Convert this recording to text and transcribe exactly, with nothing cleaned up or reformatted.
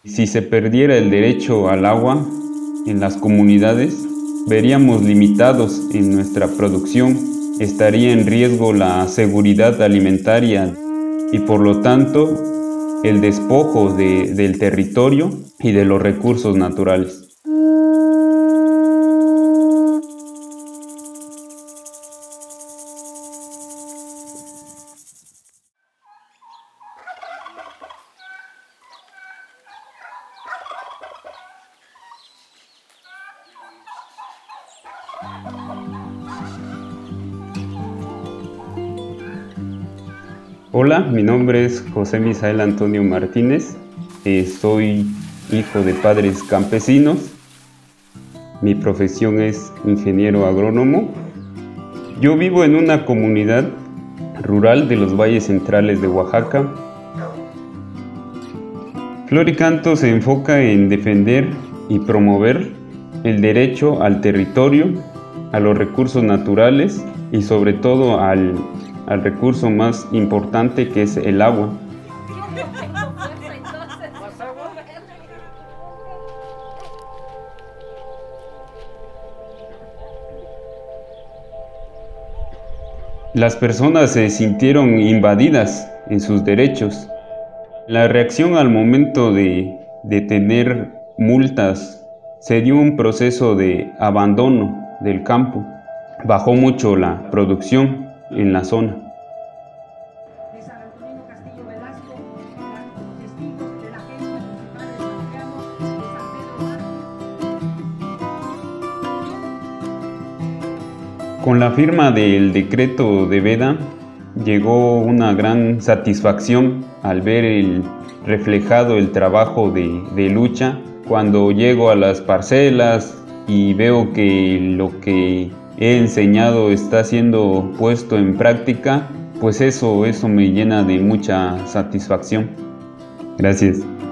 Si se perdiera el derecho al agua en las comunidades, veríamos limitados en nuestra producción, estaría en riesgo la seguridad alimentaria y por lo tanto el despojo de, del territorio y de los recursos naturales. Hola, mi nombre es José Misael Antonio Martínez, eh, soy hijo de padres campesinos, mi profesión es ingeniero agrónomo. Yo vivo en una comunidad rural de los valles centrales de Oaxaca. Flor y Canto se enfoca en defender y promover el derecho al territorio, a los recursos naturales y sobre todo al al recurso más importante, que es el agua. Las personas se sintieron invadidas en sus derechos. La reacción al momento de, de tener multas se dio un proceso de abandono del campo. Bajó mucho la producción en la zona. Con la firma del decreto de veda llegó una gran satisfacción al ver el, reflejado el trabajo de, de lucha. Cuando llego a las parcelas y veo que lo que he enseñado está siendo puesto en práctica, pues eso, eso me llena de mucha satisfacción. Gracias.